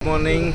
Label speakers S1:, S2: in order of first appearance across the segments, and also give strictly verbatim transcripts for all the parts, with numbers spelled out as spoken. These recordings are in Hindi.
S1: मॉर्निंग।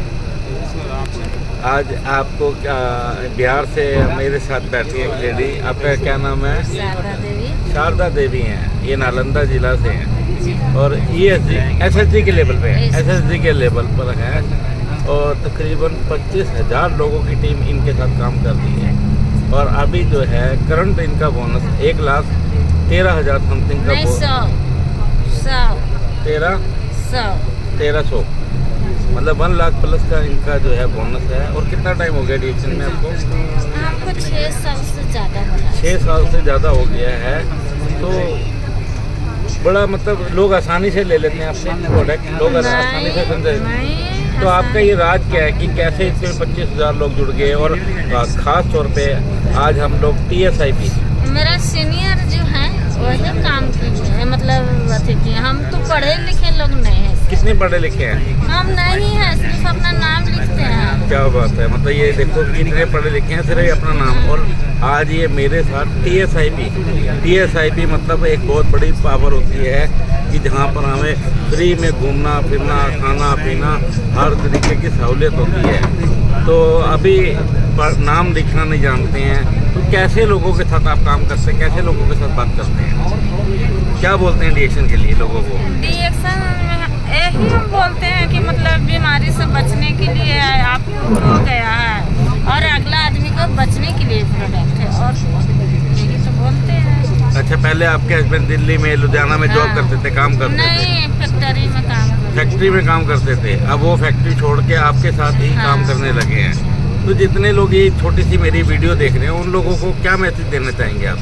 S1: आज आपको बिहार से मेरे साथ बैठी है एक लेडी, आपका क्या नाम है?
S2: शारदा देवी।
S1: शारदा देवी हैं, ये नालंदा जिला से हैं और E S G S S G के लेवल पे है, एस एस जी के लेवल पर है और तकरीबन पच्चीस हजार लोगों की टीम इनके साथ काम कर रही है। और अभी जो है करंट इनका बोनस एक लाख तेरह हजार समथिंग का
S2: सौ सौ
S1: तेरह
S2: सौ
S1: तेरह सौ मतलब वन लाख प्लस का इनका जो है बोनस है। और कितना टाइम हो गया डिएक्शन में आपको?
S2: हमको छः साल से ज़्यादा हो रहा है।
S1: छः साल से ज़्यादा हो गया है। तो बड़ा मतलब लोग आसानी से ले लेते हैं आपसे प्रोडक्ट, लोग आसानी से समझे। तो आपका ये राज क्या है कि कैसे इसमें पच्चीस हजार लोग जुड़ गए? और ख़ास तौर पे आज हम लोग टी एस आई पी,
S2: मेरा सीनियर जो है वही काम किए हैं, मतलब अथी किए। हम तो पढ़े लिखे लोग नहीं हैं।
S1: कितने पढ़े लिखे हैं?
S2: हम नहीं हैं, सिर्फ अपना नाम लिखते हैं।
S1: क्या बात है, मतलब ये देखो कितने पढ़े लिखे हैं, सिर्फ अपना नाम। और आज ये मेरे साथ T S I P T S I P मतलब एक बहुत बड़ी पावर होती है कि जहाँ पर हमें फ्री में घूमना फिरना खाना पीना हर तरीके की सहूलियत होती है। तो अभी नाम लिखना नहीं जानते हैं तो कैसे लोगों के साथ आप काम करते हैं, कैसे लोगों के साथ बात करते हैं, क्या बोलते हैं डिएक्शन के लिए लोगों को?
S2: डिएक्शन यही हम बोलते हैं कि मतलब बीमारी से बचने के लिए आपको हो गया है और अगला आदमी को बचने के लिए प्रोडक्ट है, और यही तो बोलते हैं।
S1: अच्छा, पहले आपके हस्बैंड दिल्ली में लुधियाना में जॉब करते थे, काम करते थे?
S2: नहीं, फैक्ट्री में काम
S1: फैक्ट्री में काम करते थे। अब वो फैक्ट्री छोड़ के आपके साथ ही काम करने लगे हैं। तो जितने लोग ये छोटी सी मेरी वीडियो देख रहे हैं उन लोगों को क्या मैसेज देना चाहेंगे आप?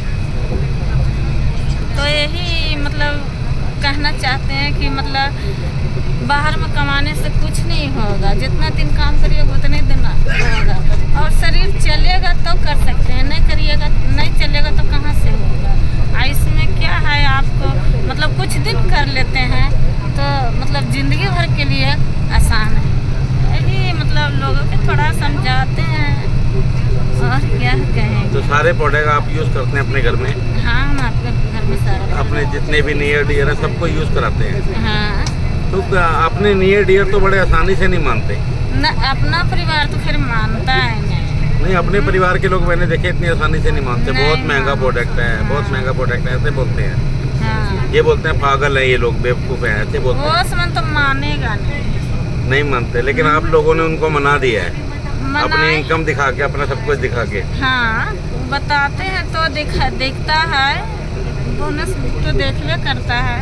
S2: तो यही मतलब कहना चाहते हैं कि मतलब बाहर में कमाने से कुछ नहीं होगा, जितना दिन काम करिएगा उतने दिन होगा। और शरीर चलेगा तो कर सकते हैं, नहीं करिएगा नहीं चलेगा तो कहाँ से होगा। इसमें क्या है, आपको मतलब कुछ दिन कर लेते हैं तो मतलब ज़िंदगी भर के लिए आसान है। यही मतलब लोगों को थोड़ा समझाते हैं और क्या कहें।
S1: तो सारे प्रोडक्ट आप यूज़ करते हैं अपने घर में?
S2: हाँ, हम आपके घर में सारा
S1: अपने जितने भी नियर डियर है सबको यूज़ कराते हैं?
S2: हाँ।
S1: तो अपने नियर डियर तो बड़े आसानी से नहीं मानते
S2: न, अपना परिवार तो फिर मानता है नहीं।
S1: नहीं, अपने परिवार के लोग मैंने देखे इतनी आसानी से नहीं मानते। नहीं, बहुत महंगा प्रोडक्ट है, बहुत महंगा प्रोडक्ट है, ऐसे बोलते हैं।
S2: हाँ।
S1: ये बोलते हैं पागल है ये लोग, बेवकूफ़ हैं, ऐसे बोलते हैं।
S2: वो समझ तो मानेगा नहीं,
S1: नहीं मानते। लेकिन आप लोगों ने उनको मना दिया है अपनी इनकम दिखा के, अपना सब कुछ दिखा के।
S2: हाँ, बताते हैं तो दिखा दिखता है, बोनस तो देखने करता है।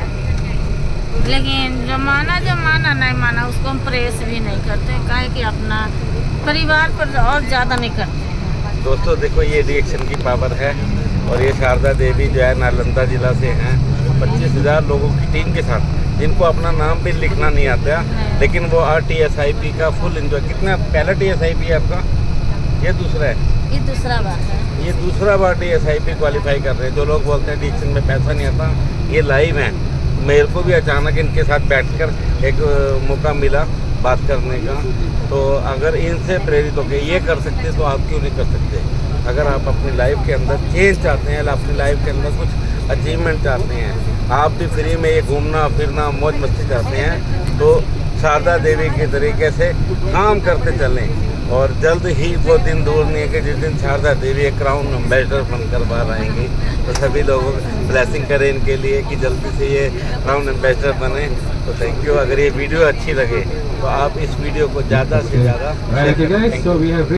S2: लेकिन जो माना जो माना नहीं माना उसको हम प्रेस भी नहीं करते, काहे कि अपना परिवार पर और ज़्यादा नहीं करते।
S1: दोस्तों देखो ये डिएक्शन की पावर है। और ये शारदा देवी जो है नालंदा जिला से हैं, पच्चीस हजार लोगों की टीम के साथ, जिनको अपना नाम भी लिखना नहीं आता, लेकिन वो R T S I P का फुल एंजॉय। कितना पहला टी एस आई पी है आपका? ये दूसरा है?
S2: ये दूसरा बार है।
S1: ये दूसरा बार T S I P qualify कर रहे हैं। जो लोग बोलते हैं डिएक्शन में पैसा नहीं आता, ये लाइव है। मेरे को भी अचानक इनके साथ बैठकर एक मौका मिला बात करने का। तो अगर इनसे प्रेरित होकर ये कर सकते तो आप क्यों नहीं कर सकते? अगर आप अपनी लाइफ के अंदर चेंज चाहते हैं, अपनी लाइफ के अंदर कुछ अचीवमेंट चाहते हैं, आप भी फ्री में ये घूमना फिरना मौज मस्ती चाहते हैं, तो शारदा देवी के तरीके से काम करते चलें। और जल्द ही वो दिन दूर नहीं है कि जिस दिन शारदा देवी एक क्राउन एम्बेसडर बनकर बाहर आएंगी। तो सभी लोगों को ब्लेसिंग करें इनके लिए कि जल्दी से ये क्राउन एम्बेसडर बने। तो थैंक यू। अगर ये वीडियो अच्छी लगे तो आप इस वीडियो को ज़्यादा से ज़्यादा